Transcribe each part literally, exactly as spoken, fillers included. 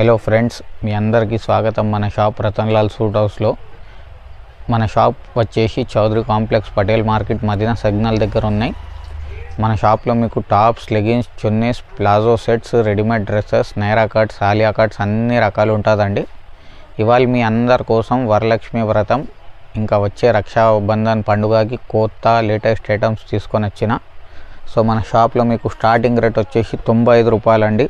Hello friends, మీ అందరికీ స్వాగతం. మన షాప్ రతన్లాల్ సూట్ హౌస్లో. మన షాప్ వచ్చేసి Chowdary complex Patel market Madina signal దగ్గర ఉన్నాయి. మన షాప్లో మీకు టాప్స్, లెగిన్స్, చున్నీస్, palazzo sets, readymade dresses, Naira cuts, Alia cuts అన్ని రకాలు ఉంటుందండి. ఇవాళ మీ అందరి కోసం వరలక్ష్మి వ్రతం ఇంకా వచ్చే రక్షాబంధన్ పండుగకి కొత్త లేటెస్ట్ ఐటమ్స్ తీసుకొని వచ్చిన. సో మన షాప్లో మీకు స్టార్టింగ్ రేట్ వచ్చేసి తొంభై ఐదు రూపాయలండి.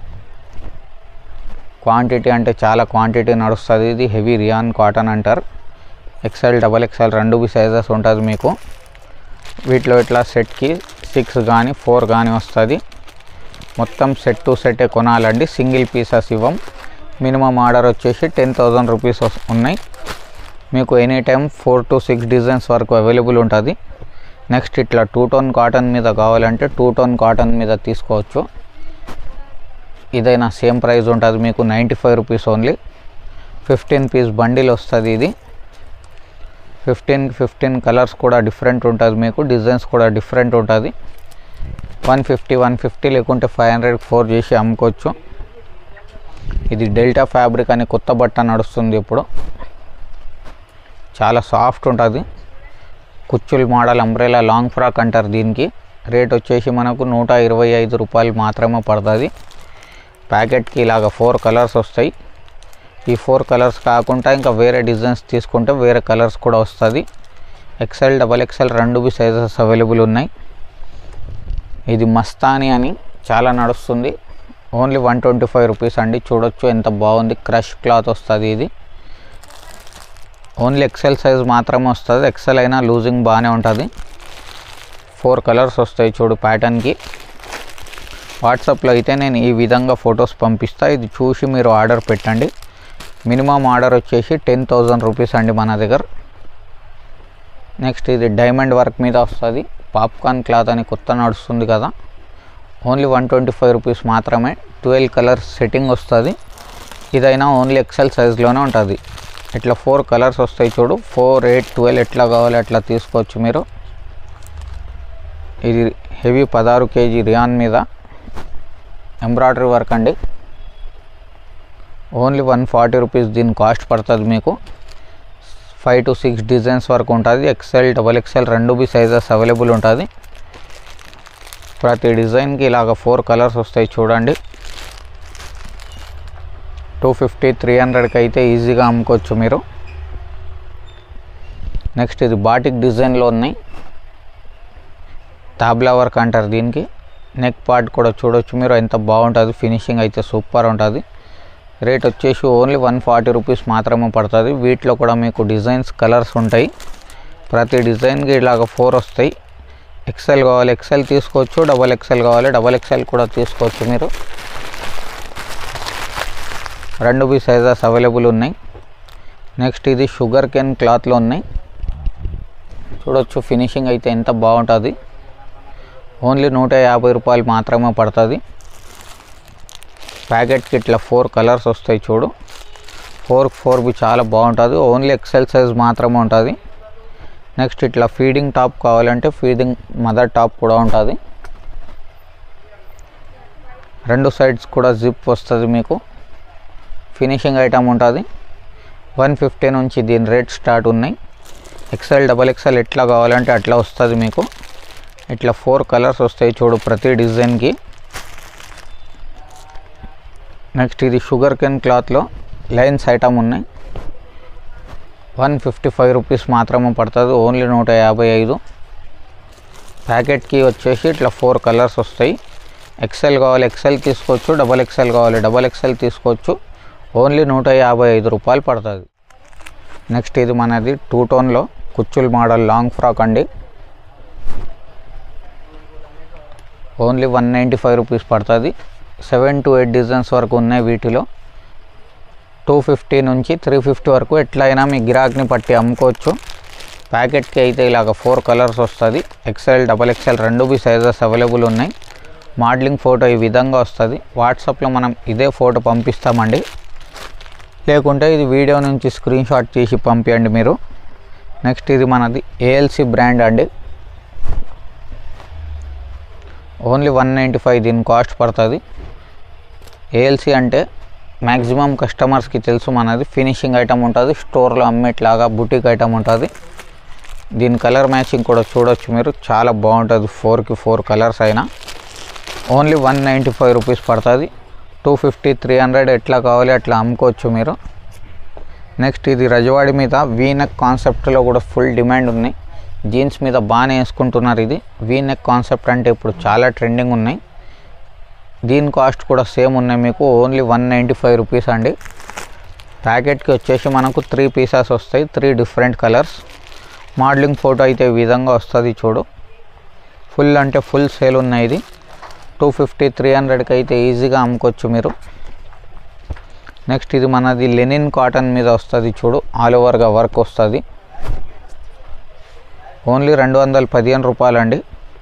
క్వాంటిటీ అంటే చాలా క్వాంటిటీ నడుస్తుంది. ఇది హెవీ రియాన్ కాటన్ అంటారు. ఎక్సెల్, డబల్ ఎక్సెల్ రెండు బి సైజెస్ ఉంటుంది మీకు. వీటిలో ఇట్లా సెట్కి సిక్స్ కానీ ఫోర్ కానీ వస్తుంది. మొత్తం సెట్ టు సెట్టే కొనాలండి, సింగిల్ పీసెస్ ఇవ్వం. మినిమం ఆర్డర్ వచ్చేసి టెన్ థౌజండ్ రూపీస్ ఉన్నాయి. మీకు any time four to six designs వరకు అవైలబుల్ ఉంటుంది. నెక్స్ట్ ఇట్లా టూ టోన్ కాటన్ మీద కావాలంటే టూ టోన్ కాటన్ మీద తీసుకోవచ్చు. ఇదైనా సేమ్ ప్రైస్ ఉంటుంది మీకు, ninety five rupees only. Fifteen piece bundle వస్తుంది ఇది. ఫిఫ్టీన్ ఫిఫ్టీన్ కలర్స్ కూడా డిఫరెంట్ ఉంటుంది మీకు, డిజైన్స్ కూడా డిఫరెంట్ ఉంటుంది. వన్ ఫిఫ్టీ వన్ ఫిఫ్టీ లేకుంటే ఫైవ్ హండ్రెడ్ ఫోర్ చేసి అమ్ముకోవచ్చు. ఇది డెల్టా ఫ్యాబ్రిక్ అని కొత్త బట్ట నడుస్తుంది ఇప్పుడు. చాలా సాఫ్ట్ ఉంటుంది. కుచ్చుల్ మోడల్ అంబ్రెలా లాంగ్ ఫ్రాక్ అంటారు దీనికి. రేట్ వచ్చేసి మనకు నూట ఇరవై ఐదు రూపాయలు మాత్రమే పడుతుంది. ప్యాకెట్కి ఇలాగ ఫోర్ కలర్స్ వస్తాయి. ఈ ఫోర్ కలర్స్ కాకుండా ఇంకా వేరే డిజైన్స్ తీసుకుంటే వేరే కలర్స్ కూడా వస్తుంది. ఎక్సెల్, డబల్ ఎక్సెల్ రెండు బి సైజెస్ అవైలబుల్ ఉన్నాయి. ఇది మస్తానీ అని చాలా నడుస్తుంది. Only one twenty five rupees అండి. చూడొచ్చు ఎంత బాగుంది. క్రష్ క్లాత్ వస్తుంది ఇది. ఓన్లీ ఎక్సెల్ సైజ్ మాత్రమే వస్తుంది. ఎక్సెల్ అయినా లూజింగ్ బాగానే ఉంటుంది. ఫోర్ కలర్స్ వస్తాయి చూడు ప్యాటర్న్కి. వాట్సాప్లో అయితే నేను ఈ విధంగా ఫొటోస్ పంపిస్తా. ఇది చూసి మీరు ఆర్డర్ పెట్టండి. మినిమం ఆర్డర్ వచ్చేసి టెన్ థౌజండ్ రూపీస్ అండి మన దగ్గర. నెక్స్ట్ ఇది డైమండ్ వర్క్ మీద వస్తుంది. పాప్కార్న్ క్లాత్ అని కొత్త నడుస్తుంది కదా. Only one twenty five rupees మాత్రమే. ట్వెల్వ్ కలర్స్ సెట్టింగ్ వస్తుంది. ఇదైనా ఓన్లీ ఎక్సెల్ సైజ్లోనే ఉంటుంది. ఇట్లా ఫోర్ కలర్స్ వస్తాయి చూడు. ఫోర్, ఎయిట్, ట్వెల్వ్ ఎట్లా కావాలి అట్లా తీసుకోవచ్చు మీరు. ఇది హెవీ పదహారు కేజీ రియాన్ మీద ఎంబ్రాయిడరీ వర్క్ అండి. ఓన్లీ వన్ ఫార్టీ రూపీస్ దీని కాస్ట్ పడుతుంది మీకు. ఫైవ్ టు సిక్స్ డిజైన్స్ వరకు ఉంటుంది. ఎక్సెల్, డబల్ ఎక్సెల్ రెండు బి సైజెస్ అవైలబుల్ ఉంటుంది. ప్రతి డిజైన్కి ఇలాగ ఫోర్ కలర్స్ వస్తాయి చూడండి. టూ ఫిఫ్టీ త్రీ హండ్రెడ్కి అయితే ఈజీగా అమ్ముకోవచ్చు మీరు. నెక్స్ట్ ఇది బాటిక్ డిజైన్లో ఉన్నాయి. తాబ్లా వర్క్ అంటారు దీనికి. నెక్ పార్ట్ కూడా చూడొచ్చు మీరు, ఎంత బాగుంటుంది. ఫినిషింగ్ అయితే సూపర్ ఉంటుంది. రేట్ వచ్చేసి ఓన్లీ వన్ ఫార్టీ రూపీస్ మాత్రమే పడుతుంది. వీటిలో కూడా మీకు డిజైన్స్, కలర్స్ ఉంటాయి. ప్రతి డిజైన్కి ఇలాగ ఫోర్ వస్తాయి. ఎక్సెల్ కావాలి ఎక్సెల్ తీసుకోవచ్చు, డబల్ ఎక్సెల్ కావాలి డబల్ ఎక్సెల్ కూడా తీసుకోవచ్చు మీరు. రెండు బి సైజెస్ అవైలబుల్ ఉన్నాయి. నెక్స్ట్ ఇది షుగర్ కేన్ క్లాత్లో ఉన్నాయి. చూడొచ్చు ఫినిషింగ్ అయితే ఎంత బాగుంటుంది. ఓన్లీ నూట యాభై రూపాయలు మాత్రమే పడుతుంది. ప్యాకెట్కి ఇట్లా ఫోర్ కలర్స్ వస్తాయి చూడు. ఫోర్ ఫోర్ బి చాలా బాగుంటుంది. ఓన్లీ ఎక్సెల్ సైజ్ మాత్రమే ఉంటుంది. నెక్స్ట్ ఇట్లా ఫీడింగ్ టాప్ కావాలంటే ఫీడింగ్ మదర్ టాప్ కూడా ఉంటుంది. రెండు సైడ్స్ కూడా జిప్ వస్తుంది మీకు. ఫినిషింగ్ ఐటమ్ ఉంటుంది. వన్ ఫిఫ్టీ నుంచి దీని రేట్ స్టార్ట్ ఉన్నాయి. ఎక్సెల్, డబల్ ఎక్సెల్ ఎట్లా కావాలంటే అట్లా వస్తుంది మీకు. ఇట్లా ఫోర్ కలర్స్ వస్తాయి చూడు ప్రతి డిజైన్కి. నెక్స్ట్ ఇది షుగర్ కేన్ క్లాత్లో లైన్స్ ఐటమ్ ఉన్నాయి. వన్ ఫిఫ్టీ ఫైవ్ రూపీస్ మాత్రమే పడుతుంది. ఓన్లీ నూట యాభై ఐదు. ప్యాకెట్కి వచ్చేసి ఇట్లా ఫోర్ కలర్స్ వస్తాయి. ఎక్సెల్ కావాలి ఎక్సెల్ తీసుకోవచ్చు, డబల్ ఎక్సెల్ కావాలి డబల్ ఎక్సెల్ తీసుకోవచ్చు. ఓన్లీ నూట యాభై ఐదు రూపాయలు పడుతుంది. నెక్స్ట్ ఇది మనది టూ టోన్లో కుచ్చుల్ మోడల్ లాంగ్ ఫ్రాక్ అండి. Only one ninety five rupees పడుతుంది. సెవెన్ టు ఎయిట్ డిజైన్స్ వరకు ఉన్నాయి వీటిలో. టూ ఫిఫ్టీ నుంచి త్రీ ఫిఫ్టీ వరకు ఎట్లయినా మీ గిరాక్ని పట్టి అమ్ముకోవచ్చు. ప్యాకెట్కి అయితే ఇలాగ ఫోర్ కలర్స్ వస్తుంది. ఎక్సెల్, డబల్ ఎక్సెల్ రెండు బి సైజెస్ అవైలబుల్ ఉన్నాయి. మోడలింగ్ ఫోటో ఈ విధంగా వస్తుంది. వాట్సాప్లో మనం ఇదే ఫోటో పంపిస్తామండి. లేకుంటే ఇది వీడియో నుంచి స్క్రీన్ షాట్ చేసి పంపించండి మీరు. నెక్స్ట్ ఇది మనది ఏఎల్సి బ్రాండ్ అండి. ఓన్లీ వన్ నైంటీ ఫైవ్ దీని కాస్ట్ పడుతుంది. ఏఎల్సి అంటే మ్యాక్సిమం కస్టమర్స్కి తెలుసు మనది ఫినిషింగ్ ఐటమ్ ఉంటుంది, స్టోర్లో అమ్మేట్లాగా బుటీక్ ఐటమ్ ఉంటుంది. దీని కలర్ మ్యాచింగ్ కూడా చూడొచ్చు మీరు, చాలా బాగుంటుంది. ఫోర్కి ఫోర్ కలర్స్ అయినా only one ninety five rupees పడుతుంది. టూ ఫిఫ్టీ త్రీ హండ్రెడ్ ఎట్లా కావాలి అట్లా అమ్ముకోవచ్చు మీరు. నెక్స్ట్ ఇది రజవాడి మీద వీనెక్ కాన్సెప్ట్లో కూడా ఫుల్ డిమాండ్ ఉన్నాయి. జీన్స్ మీద బాగానే వేసుకుంటున్నారు. ఇది వీనెక్ కాన్సెప్ట్ అంటే ఇప్పుడు చాలా ట్రెండింగ్ ఉన్నాయి. దీని కాస్ట్ కూడా సేమ్ ఉన్నాయి మీకు, only one ninety five rupees అండి. ప్యాకెట్కి వచ్చేసి మనకు త్రీ పీసెస్ వస్తాయి, three different colours. Modelling photo అయితే ఈ విధంగా వస్తుంది చూడు. ఫుల్ అంటే ఫుల్ సేల్ ఉన్నాయి. ఇది టూ ఫిఫ్టీ త్రీ హండ్రెడ్కి అయితే ఈజీగా అమ్ముకోవచ్చు మీరు. నెక్స్ట్ ఇది మనది లెనిన్ కాటన్ మీద వస్తుంది చూడు, ఆల్ ఓవర్గా వర్క్ వస్తుంది. ఓన్లీ రెండు వందల పదిహేను రూపాయలు అండి.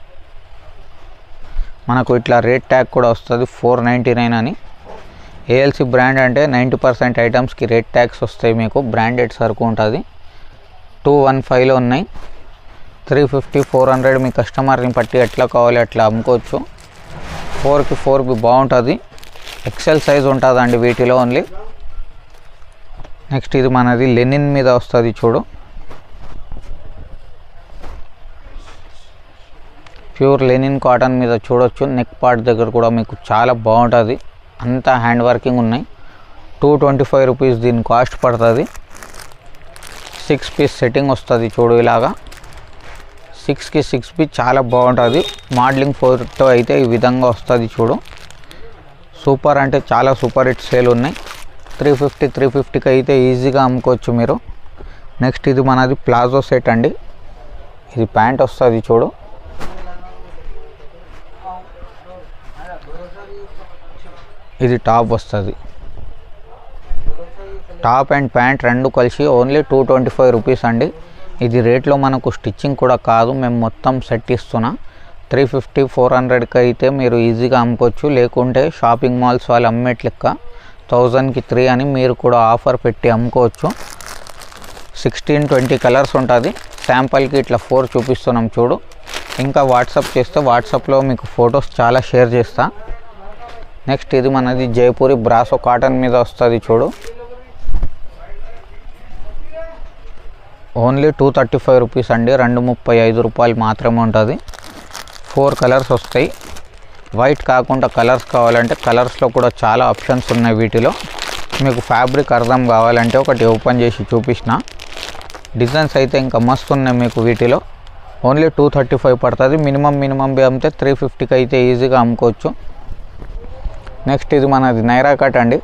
మనకు ఇట్లా రేట్ ట్యాగ్ కూడా వస్తుంది ఫోర్ నైంటీ నైన్ అని. ఏఎల్సి బ్రాండ్ అంటే నైంటీ పర్సెంట్ ఐటమ్స్కి రేట్ ట్యాగ్స్ వస్తాయి మీకు, బ్రాండెడ్ సరుకు ఉంటుంది. టూ వన్ ఫైవ్లో ఉన్నాయి. త్రీ ఫిఫ్టీ ఫోర్ హండ్రెడ్ మీ కస్టమర్ని బట్టి ఎట్లా కావాలి అట్లా అమ్ముకోవచ్చు. ఫోర్కి ఫోర్కి బాగుంటుంది, ఎక్సెల్ సైజ్ ఉంటుందండి వీటిలో ఓన్లీ. నెక్స్ట్ ఇది మనది లెనిన్ మీద వస్తుంది చూడు, ప్యూర్ లెనిన్ కాటన్ మీద చూడొచ్చు. నెక్ పార్ట్ దగ్గర కూడా మీకు చాలా బాగుంటుంది, అంతా హ్యాండ్ వర్కింగ్ ఉన్నాయి. టూ ట్వంటీ ఫైవ్ రూపీస్ దీని కాస్ట్ పడుతుంది. సిక్స్ పీస్ సెట్టింగ్ వస్తుంది చూడు ఇలాగా, సిక్స్కి సిక్స్ పీస్ చాలా బాగుంటుంది. మోడలింగ్ ఫోటో అయితే ఈ విధంగా వస్తుంది చూడు. సూపర్ అంటే చాలా సూపర్ హిట్ సేల్ ఉన్నాయి. త్రీ ఫిఫ్టీ త్రీ ఫిఫ్టీకి అయితే ఈజీగా అమ్ముకోవచ్చు మీరు. నెక్స్ట్ ఇది మనది ప్లాజో సెట్ అండి. ఇది ప్యాంట్ వస్తుంది చూడు, ఇది టాప్ వస్తుంది. టాప్ అండ్ ప్యాంట్ రెండు కలిసి only two twenty five rupees అండి. ఇది రేట్లో మనకు స్టిచ్చింగ్ కూడా కాదు, మేము మొత్తం సెట్ ఇస్తున్నా. త్రీ ఫిఫ్టీ ఫోర్ హండ్రెడ్కి అయితే మీరు ఈజీగా అమ్ముకోవచ్చు. లేకుంటే షాపింగ్ మాల్స్ వాళ్ళు అమ్మేట్ లెక్క థౌజండ్కి త్రీ అని మీరు కూడా ఆఫర్ పెట్టి అమ్ముకోవచ్చు. సిక్స్టీన్ ట్వంటీ కలర్స్ ఉంటుంది. శాంపుల్కి ఇట్లా ఫోర్ చూపిస్తున్నాం చూడు. ఇంకా వాట్సాప్ చేస్తే వాట్సాప్లో మీకు ఫొటోస్ చాలా షేర్ చేస్తా. నెక్స్ట్ ఇది మనది జైపూరి బ్రాసో కాటన్ మీద వస్తుంది చూడు, only two thirty five rupees అండి. రెండు ముప్పై ఐదు రూపాయలు మాత్రమే ఉంటుంది. ఫోర్ కలర్స్ వస్తాయి. వైట్ కాకుండా కలర్స్ కావాలంటే కలర్స్లో కూడా చాలా ఆప్షన్స్ ఉన్నాయి వీటిలో. మీకు ఫ్యాబ్రిక్ అర్థం కావాలంటే ఒకటి ఓపెన్ చేసి చూపించిన. డిజైన్స్ అయితే ఇంకా మస్తు ఉన్నాయి మీకు వీటిలో. ఓన్లీ టూ థర్టీ ఫైవ్ పడుతుంది. మినిమం మినిమం అమ్మితే త్రీ ఫిఫ్టీకి అయితే ఈజీగా అమ్ముకోవచ్చు. నెక్స్ట్ ఇది మనది నైరా కట్ అండి.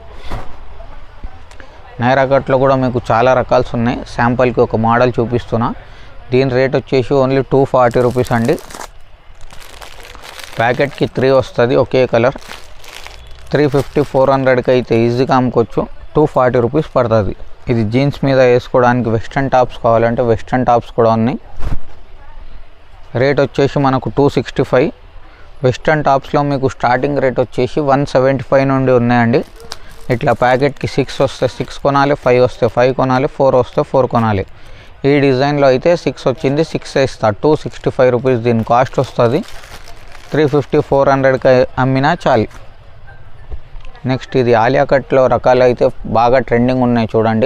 నైరా కట్లో కూడా మీకు చాలా రకాల్స్ ఉన్నాయి. శాంపుల్కి ఒక మోడల్ చూపిస్తున్నా. దీని రేట్ వచ్చేసి ఓన్లీ టూ ఫార్టీ రూపీస్ అండి. ప్యాకెట్కి త్రీ వస్తుంది ఒకే కలర్. త్రీ ఫిఫ్టీ ఫోర్ హండ్రెడ్కి అయితే ఈజీగా అమ్ముకోవచ్చు. టూ ఫార్టీ రూపీస్ పడుతుంది. ఇది జీన్స్ మీద వేసుకోవడానికి వెస్ట్రన్ టాప్స్ కావాలంటే వెస్ట్రన్ టాప్స్ కూడా ఉన్నాయి. రేట్ వచ్చేసి మనకు టూ సిక్స్టీ ఫైవ్. వెస్ట్రన్ టాప్స్లో మీకు స్టార్టింగ్ రేట్ వచ్చేసి వన్ సెవెంటీ ఫైవ్ నుండి ఉన్నాయండి. ఇట్లా ప్యాకెట్కి సిక్స్ వస్తే సిక్స్ కొనాలి, ఫైవ్ వస్తే ఫైవ్ కొనాలి, ఫోర్ వస్తే ఫోర్ కొనాలి. ఈ డిజైన్లో అయితే సిక్స్ వచ్చింది, సిక్స్ ఇస్తా. టూ సిక్స్టీ ఫైవ్ రూపీస్ దీని కాస్ట్ వస్తుంది. త్రీ ఫిఫ్టీ ఫోర్ హండ్రెడ్కి అమ్మినా చాలు. నెక్స్ట్ ఇది ఆలియా కట్లో రకాలు అయితే బాగా ట్రెండింగ్ ఉన్నాయి చూడండి.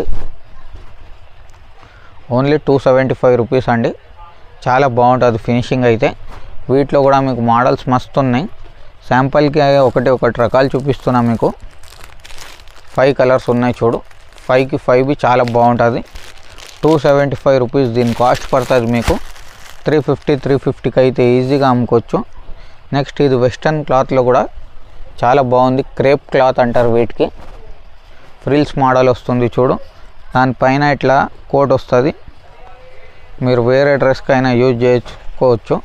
Only two seventy five rupees అండి. చాలా బాగుంటుంది ఫినిషింగ్ అయితే. వీటిలో కూడా మీకు మోడల్స్ మస్తు ఉన్నాయి. శాంపుల్కి ఒకటి ఒకటి రకాలు చూపిస్తున్నా మీకు. ఫైవ్ కలర్స్ ఉన్నాయి చూడు. ఫైవ్కి ఫైవ్ బి చాలా బాగుంటుంది. టూ సెవెంటీ ఫైవ్ రూపీస్ దీని కాస్ట్ పడుతుంది మీకు. త్రీ ఫిఫ్టీ త్రీ ఫిఫ్టీకి అయితే ఈజీగా అమ్ముకోవచ్చు. నెక్స్ట్ ఇది వెస్ట్రన్ క్లాత్లో కూడా చాలా బాగుంది. క్రేప్ క్లాత్ అంటారు వీటికి. ఫ్రిల్స్ మోడల్ వస్తుంది చూడు. దానిపైన ఇట్లా కోట్ వస్తుంది. మీరు వేరే డ్రెస్కి అయినా యూజ్ చేసుకోవచ్చు.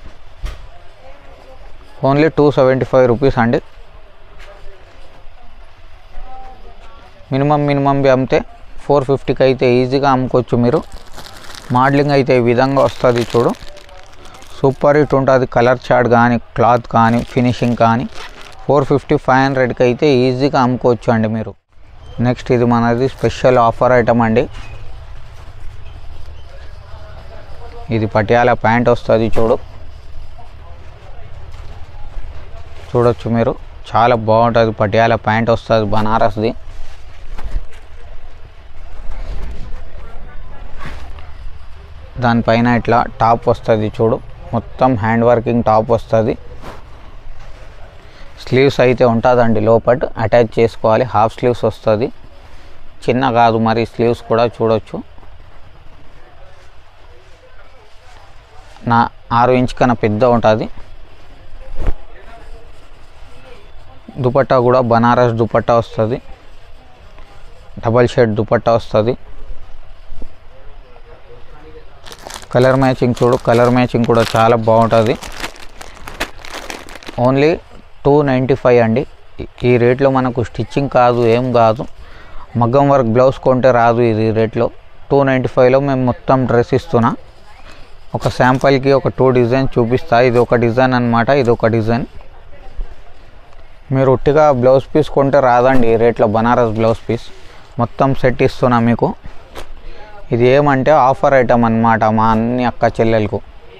Only two seventy five rupees అండి. మినిమం మినిమం అమ్మితే ఫోర్ ఫిఫ్టీకి అయితే ఈజీగా అమ్ముకోవచ్చు మీరు. మోడలింగ్ అయితే ఈ విధంగా వస్తుంది చూడు. సూపర్ హిట్ ఉంటుంది. కలర్ చార్ట్ కానీ క్లాత్ కానీ ఫినిషింగ్ కానీ ఫోర్ ఫిఫ్టీ ఫైవ్ హండ్రెడ్కి అయితే ఈజీగా అమ్ముకోవచ్చు అండి మీరు. నెక్స్ట్ ఇది మనది స్పెషల్ ఆఫర్ ఐటమ్ అండి. ఇది పటియాలా ప్యాంట్ వస్తుంది చూడు. చూడొచ్చు మీరు, చాలా బాగుంటుంది. పటియాలా ప్యాంట్ వస్తుంది బనారస్ది. దానిపైన ఇట్లా టాప్ వస్తుంది చూడు, మొత్తం హ్యాండ్ వర్కింగ్ టాప్ వస్తుంది. స్లీవ్స్ అయితే ఉంటుందండి, లోపల అటాచ్ చేసుకోవాలి. హాఫ్ స్లీవ్స్ వస్తుంది, చిన్న కాదు మరి. స్లీవ్స్ కూడా చూడొచ్చు, నా ఆరు ఇంచ్ కన్నా పెద్ద ఉంటుంది. దుపట్టా కూడా బనారస్ దుపట్టా వస్తుంది, డబల్ షేడ్ దుపట్టా వస్తుంది. కలర్ మ్యాచింగ్ చూడు, కలర్ మ్యాచింగ్ కూడా చాలా బాగుంటుంది. ఓన్లీ టూ నైంటీ ఫైవ్ అండి. ఈ రేట్లో మనకు స్టిచ్చింగ్ కాదు, ఏం కాదు. మగ్గం వర్క్ బ్లౌజ్ కొంటే రాదు ఇది రేట్లో. టూ నైంటీ ఫైవ్లో మేము మొత్తం డ్రెస్ ఇస్తున్నా. ఒక శాంపుల్కి ఒక టూ డిజైన్ చూపిస్తా. ఇది ఒక డిజైన్ అన్నమాట, ఇది ఒక డిజైన్. మీరు ఒట్టిగా బ్లౌజ్ పీస్ కొంటే రాదండి ఈ రేట్లో. బనారస్ బ్లౌజ్ పీస్ మొత్తం సెట్ ఇస్తున్నా మీకు. ఇది ఏమంటే ఆఫర్ ఐటమ్ అన్నమాట మా అన్ని అక్క చెల్లెలకు.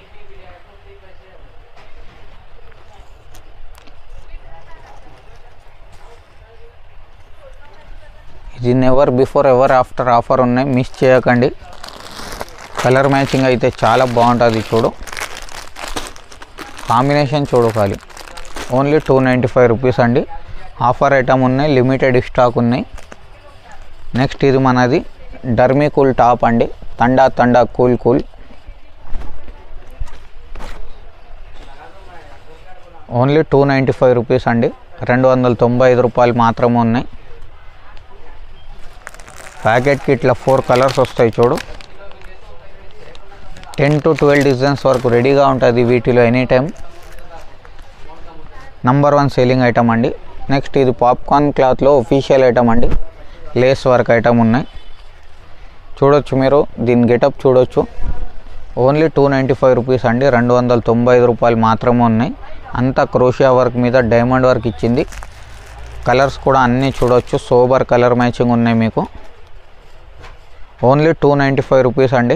ఇది never before ever after offer ఉన్నాయి, మిస్ చేయకండి. కలర్ మ్యాచింగ్ అయితే చాలా బాగుంటుంది చూడు, కాంబినేషన్ చూడు ఖాళీ. Only two ninety five rupees అండి. ఆఫర్ ఐటమ్ ఉన్నాయి, లిమిటెడ్ స్టాక్ ఉన్నాయి. నెక్స్ట్ ఇది మనది డర్మీ కూల్ టాప్ అండి, తండా తండా cool cool. Only two ninety five rupees అండి, రెండు వందల తొంభై ఐదు రూపాయలు మాత్రమే ఉన్నాయి. ప్యాకెట్కి ఇట్లా ఫోర్ కలర్స్ వస్తాయి చూడు. టెన్ టు ట్వెల్వ్ డిజైన్స్ వరకు రెడీగా ఉంటుంది వీటిలో any time. Number one selling item అండి. నెక్స్ట్ ఇది పాప్కార్న్ క్లాత్లో ఒఫీషియల్ ఐటమ్ అండి, లేస్ వర్క్ ఐటమ్ ఉన్నాయి. చూడొచ్చు మీరు, దీని గెటప్ చూడొచ్చు. Only two ninety five rupees అండి, రెండు వందల తొంభై ఐదు రూపాయలు మాత్రమే ఉన్నాయి. అంతా క్రోషియా వర్క్ మీద డైమండ్ వర్క్ ఇచ్చింది. కలర్స్ కూడా అన్నీ చూడొచ్చు, సోబర్ కలర్ మ్యాచింగ్ ఉన్నాయి మీకు. Only two ninety five rupees అండి.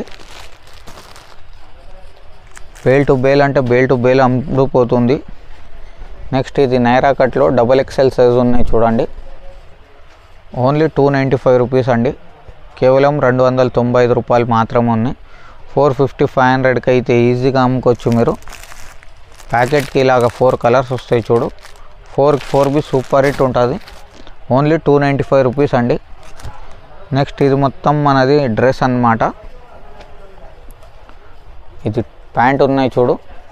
బేల్ టు బేల్ అంటే బేల్ టు బేల్ అమ్ముడుపోతుంది. నెక్స్ట్ ఇది నైరా కట్లో డబల్ ఎక్స్ఎల్ సైజ్ ఉన్నాయి చూడండి. Only two ninety five rupees అండి, కేవలం రెండు వందల తొంభై ఐదు రూపాయలు మాత్రమే ఉన్నాయి. ఫోర్ ఫిఫ్టీ ఫైవ్ హండ్రెడ్కి అయితే ఈజీగా అమ్ముకోవచ్చు మీరు. ప్యాకెట్కి ఇలాగ ఫోర్ కలర్స్ వస్తాయి చూడు, four four B super hit ఉంటుంది. Only two ninety five rupees అండి. నెక్స్ట్ ఇది మొత్తం మనది డ్రెస్ అన్నమాట. ఇది ప్యాంట్ ఉన్నాయి చూడు,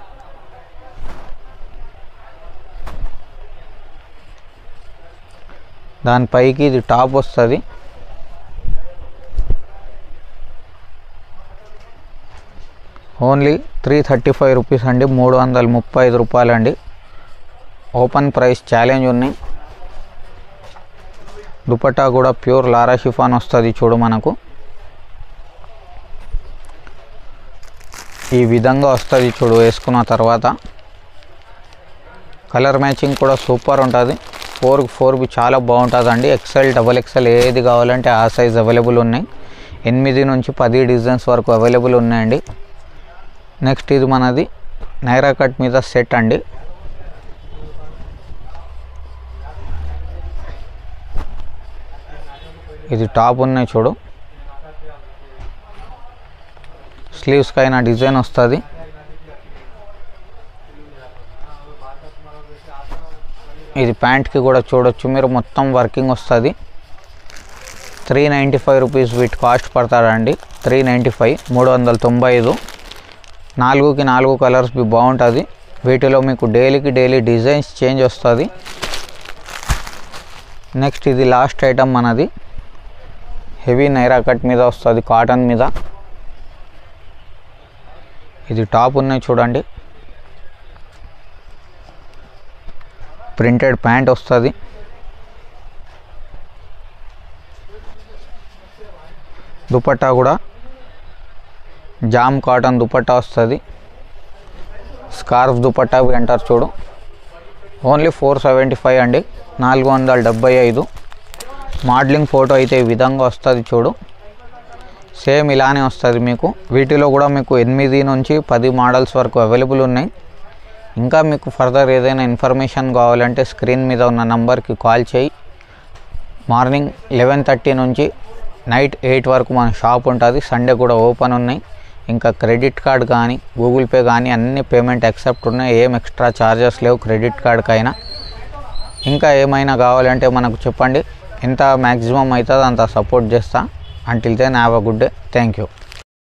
దానిపైకి ఇది టాప్ వస్తుంది. Only three thirty five rupees అండి, మూడు వందల ముప్పై ఐదు రూపాయలు అండి. ఓపెన్ ప్రైస్ ఛాలెంజ్ ఉన్నాయి. దుపట్టా కూడా ప్యూర్ లారా షిఫాన్ వస్తుంది చూడు మనకు. ఈ విధంగా వస్తుంది చూడు వేసుకున్న తర్వాత. కలర్ మ్యాచింగ్ కూడా సూపర్ ఉంటుంది. ఫోర్ ఫోర్ బి చాలా బాగుంటుందండి. ఎక్సెల్ డబల్ ఎక్సెల్ ఏది కావాలంటే ఆ సైజ్ అవైలబుల్ ఉన్నాయి. ఎనిమిది నుంచి పది డిజైన్స్ వరకు అవైలబుల్ ఉన్నాయండి. నెక్స్ట్ ఇది మనది నైరా కట్ మీద సెట్ అండి. ఇది టాప్ ఉన్నాయి చూడు, స్లీవ్స్కి అయినా డిజైన్ వస్తుంది. ఇది ప్యాంట్కి కూడా చూడొచ్చు మీరు, మొత్తం వర్కింగ్ వస్తుంది. త్రీ నైంటీ ఫైవ్ రూపీస్ వీటి కాస్ట్ పడతాడండి. త్రీ నైంటీ ఫైవ్ మూడు వందల తొంభై ఐదు. నాలుగుకి నాలుగు కలర్స్ బి బాగుంటుంది. వీటిలో మీకు డైలీకి డైలీ డిజైన్స్ చేంజ్ వస్తుంది. నెక్స్ట్ ఇది లాస్ట్ ఐటమ్ మనది, హెవీ నైరా కట్ మీద వస్తుంది, కాటన్ మీద. ఇది టాప్ ఉన్నాయి చూడండి, ప్రింటెడ్ ప్యాంట్ వస్తుంది. దుపట్టా కూడా జామ్ కాటన్ దుపట్టా వస్తుంది. స్కార్ఫ్ దుపట్టా అంటారు చూడు. ఓన్లీ ఫోర్ సెవెంటీ ఫైవ్ అండి, నాలుగు వందల డెబ్బై ఐదు. మోడలింగ్ ఫోటో అయితే ఈ విధంగా వస్తుంది చూడు, సేమ్ ఇలానే వస్తుంది మీకు. వీటిలో కూడా మీకు ఎనిమిది నుంచి పది మోడల్స్ వరకు అవైలబుల్ ఉన్నాయి. ఇంకా మీకు ఫర్దర్ ఏదైనా ఇన్ఫర్మేషన్ కావాలంటే స్క్రీన్ మీద ఉన్న నంబర్కి కాల్ చేయి. మార్నింగ్ లెవెన్ థర్టీ నుంచి నైట్ ఎయిట్ వరకు మన షాప్ ఉంటుంది. సండే కూడా ఓపెన్ ఉన్నాయి. ఇంకా క్రెడిట్ కార్డ్ కానీ గూగుల్ పే కానీ అన్ని పేమెంట్ యాక్సెప్ట్ ఉన్నాయి. ఏం ఎక్స్ట్రా ఛార్జెస్ లేవు క్రెడిట్ కార్డ్కైనా. ఇంకా ఏమైనా కావాలంటే మనకు చెప్పండి, ఎంత మ్యాక్సిమం అవుతుందో అంత సపోర్ట్ చేస్తా. Until then have a good day. Thank you.